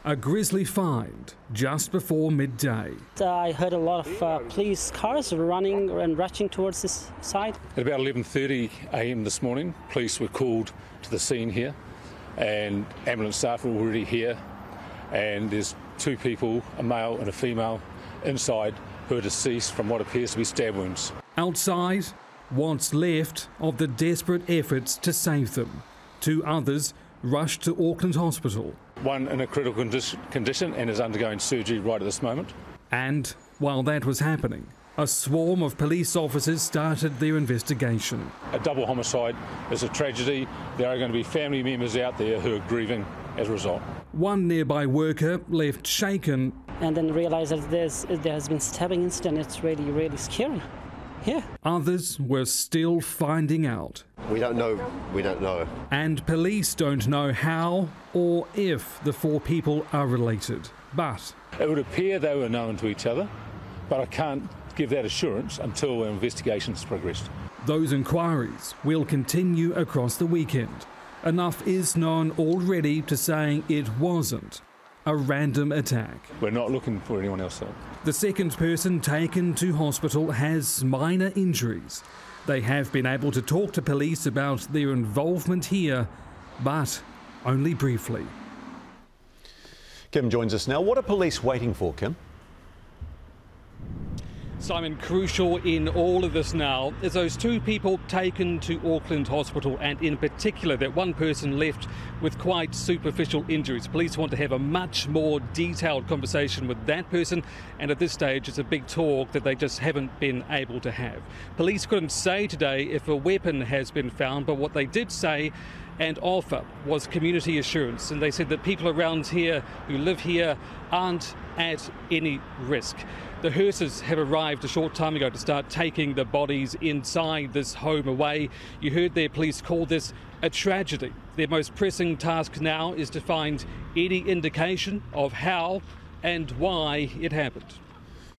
A grisly find just before midday. I heard a lot of police cars running and rushing towards this site. At about 11:30 a.m. this morning, police were called to the scene here, and ambulance staff were already here, and there's two people, a male and a female, inside who are deceased from what appears to be stab wounds. Outside, what's left of the desperate efforts to save them. Two others rushed to Auckland Hospital. One in a critical condition and is undergoing surgery right at this moment. And while that was happening, a swarm of police officers started their investigation. A double homicide is a tragedy. There are going to be family members out there who are grieving as a result. One nearby worker left shaken. And then realised that there has been stabbing incident. It's really, really scary. Yeah. Others were still finding out. We don't know. We don't know. And police don't know how or if the four people are related. But it would appear they were known to each other, but I can't give that assurance until our investigation's progressed. Those inquiries will continue across the weekend. Enough is known already to say it wasn't a random attack. We're not looking for anyone else though. The second person taken to hospital has minor injuries. They have been able to talk to police about their involvement here, but only briefly. Kim joins us now. What are police waiting for, Kim? Simon, crucial in all of this now is those two people taken to Auckland Hospital, and in particular that one person left with quite superficial injuries. Police want to have a much more detailed conversation with that person, and at this stage it's a big talk that they just haven't been able to have. Police couldn't say today if a weapon has been found, but what they did say and offer was community assurance, and they said that people around here who live here aren't at any risk. The hearses have arrived a short time ago to start taking the bodies inside this home away. You heard their police call this a tragedy. Their most pressing task now is to find any indication of how and why it happened.